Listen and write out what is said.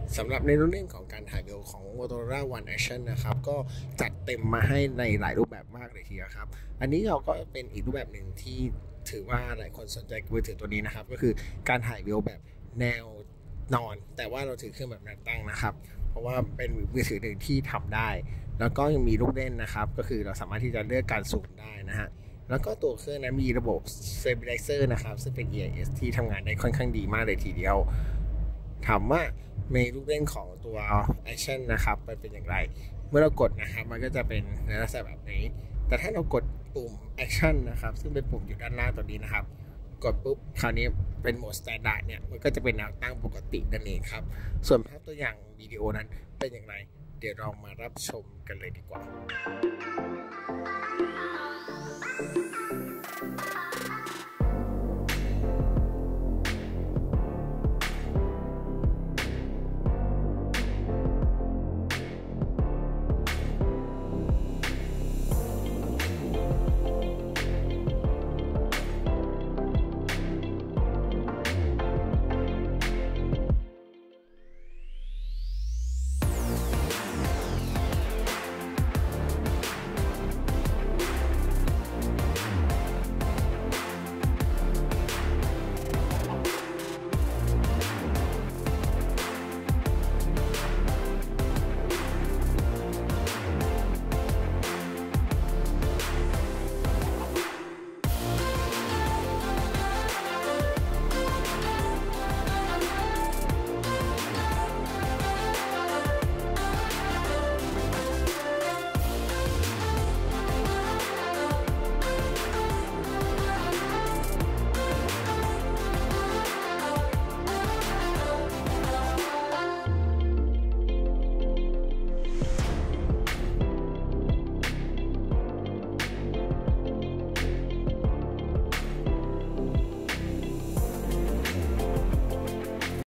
สำหรับในเรื่องของการถ่ายวิดีโอของ Motorola One Action นะครับก็จัดเต็มมาให้ในหลายรูปแบบมากเลยทีเดียวครับอันนี้เราก็เป็นอีกรูปแบบหนึ่งที่ถือว่าหลายคนสนใจมือถือตัวนี้นะครับก็คือการถ่ายวิดีโอแบบแนวนอนแต่ว่าเราถือเครื่องแบบแนวตั้งนะครับเพราะว่าเป็นมือถือหนึ่งที่ทำได้แล้วก็ยังมีลูกเล่นนะครับก็คือเราสามารถที่จะเลือกการซูมได้นะฮะแล้วก็ตัวเครื่องนั้นมีระบบ Stabilizer นะครับซึ่งเป็น EIS ที่ทำงานได้ค่อนข้างดีมากเลยทีเดียวถามว่าในลูกเล่นของตัว Action นะครับมันเป็นอย่างไรเมื่อเรากดนะครับมันก็จะเป็นในลักษณะแบบนี้แต่ถ้าเรากดปุ่ม Action นะครับซึ่งเป็นปุ่มอยู่ด้านล่างตัวนี้นะครับกดปุ๊บคราวนี้เป็นโหมด Standard เนี่ยมันก็จะเป็นแนวตั้งปกตินั่นเองครับส่วนภาพตัวอย่างวิดีโอนั้นเป็นอย่างไรเดี๋ยวเรามารับชมกันเลยดีกว่า